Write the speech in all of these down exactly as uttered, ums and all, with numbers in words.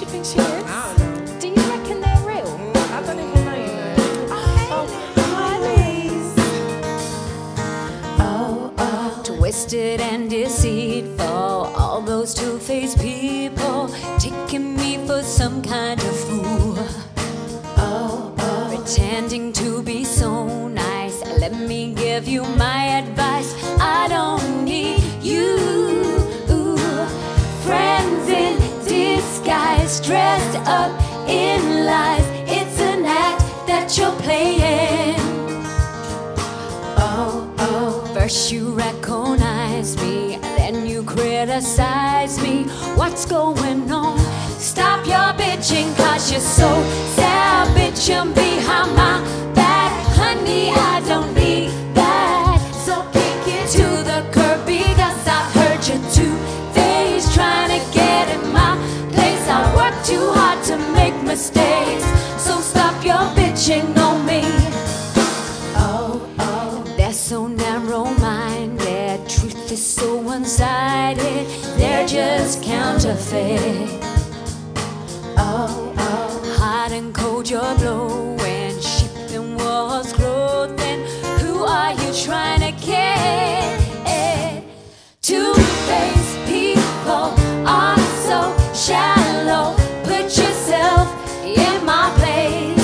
you think she is? I don't know. Do you reckon they're real? Mm, I don't even know, you know. Oh, hi, Liz. Oh, oh, twisted and deceitful, all those two-faced people taking me for some kind of fool. Oh, oh, pretending to be so nice. Let me give you my advice. I don't need you. Friends in disguise, dressed up in lies. It's an act that you're playing. Oh, oh, first you recognize me, then you criticize me. What's going on? Stop your bitching, cause you're so savage. You're behind my back, honey, I don't need that. So kick it to the curb, because I've heard you two-faced, trying to get in my place. I work too hard to make mistakes, so stop your bitching on me. Oh, oh, they're so narrow-minded, truth is so one-sided, they're just counterfeit. Oh, oh, hot and cold you're blowing, sheep in wolves clothing. Who are you trying to kid? Two-faced people are so shallow. Put yourself in my place.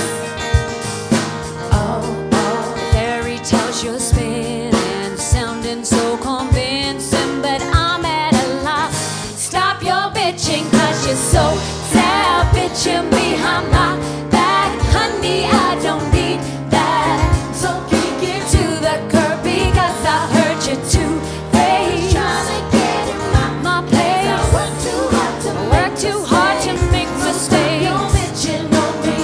Oh, oh, fairy tales you're spinning, sounding so convincing, but I'm at a loss. Stop your bitching, cause you're so savage. You're behind my back, honey, I don't need that. So kick it to the curb, because I heard you two-faced, trying to get in my, my place. I work too hard to work too hard to make mistakes. You're bitching on me.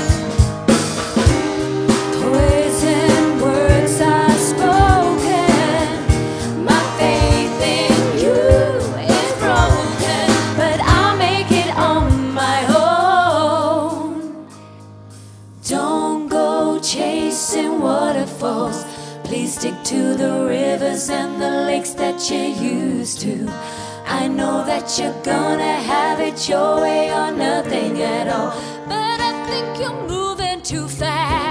Poison words are spoken. My faith in you is broken, but I'll make it on my own. Don't go chasing waterfalls. Please stick to the rivers and the lakes that you're used to. I know that you're gonna have it your way or nothing at all, but I think you're moving too fast.